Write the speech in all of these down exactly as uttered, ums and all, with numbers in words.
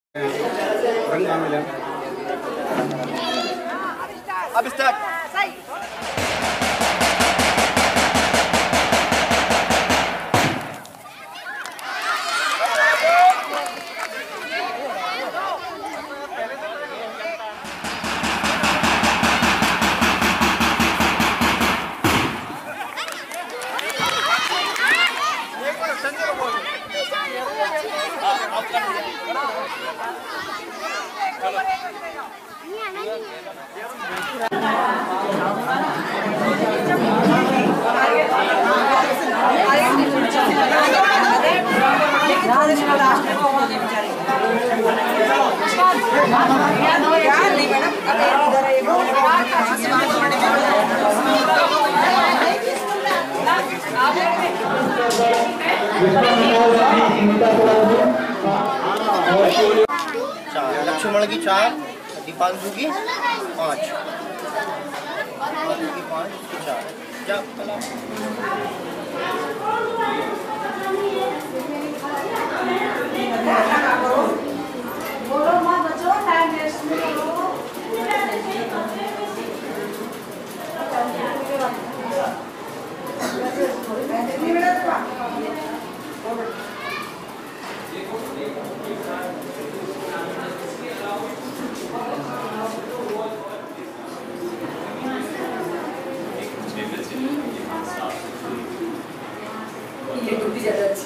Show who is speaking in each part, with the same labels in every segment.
Speaker 1: अब स्टार्ट। लक्ष्मण की चार, दीपांशु की पाँच, की पाँच चार। जा बोलो मत बच्चों, टाइम वेस्ट मत करो। ये भी ज़्यादा अच्छी।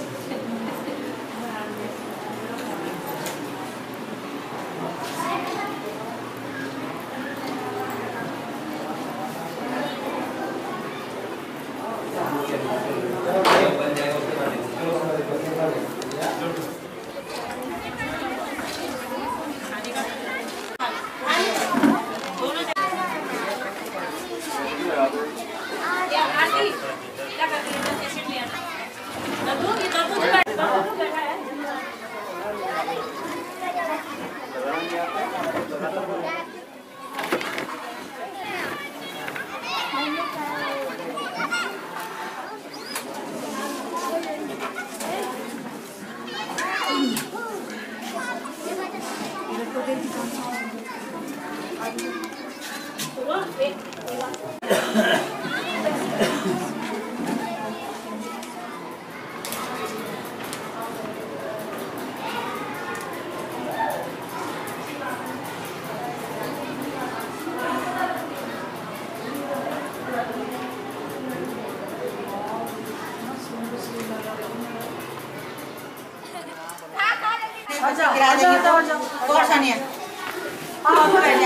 Speaker 1: और सानिया हाँ बैठ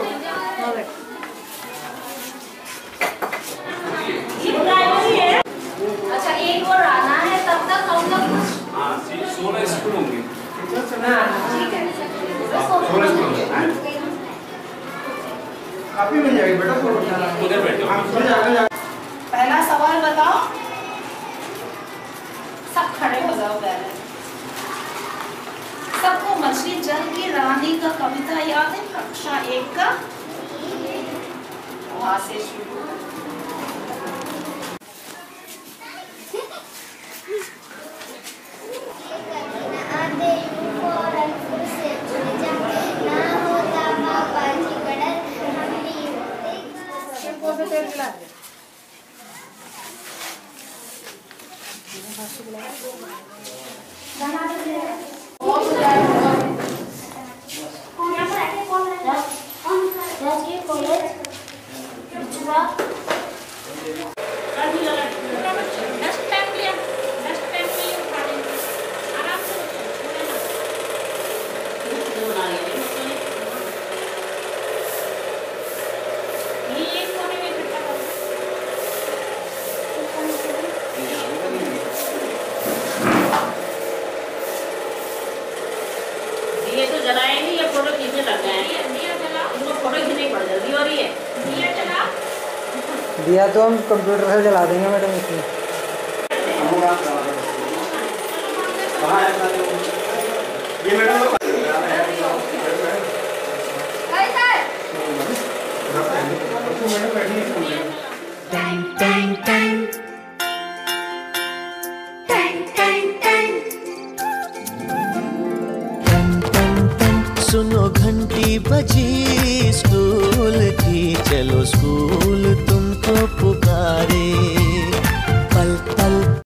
Speaker 1: अच्छा एक और आना है तब तक हम लोग हाँ सोलह स्कूल होंगे ठीक है सोलह स्कूल होंगे काफी मिल जाएगी बेटा उधर बैठो। पहला सवाल बताओ, सब खड़े हो जाओ पहले। सबको मछली जल की रानी का कविता याद है? कक्षा एक का वहां से शुरू। ये तो जलाए नहीं, ये फोटो खींचने लग गए हैं। दिया जला, इनको फोटो खींचने की बड़ी जल्दी हो रही है। दिया जला, दिया तो हम कंप्यूटर से जला देंगे मैडम इसमें। ये मैडम
Speaker 2: Dun, dun, dun. बजी स्कूल की, चलो स्कूल तुमको पुकारे। पल पल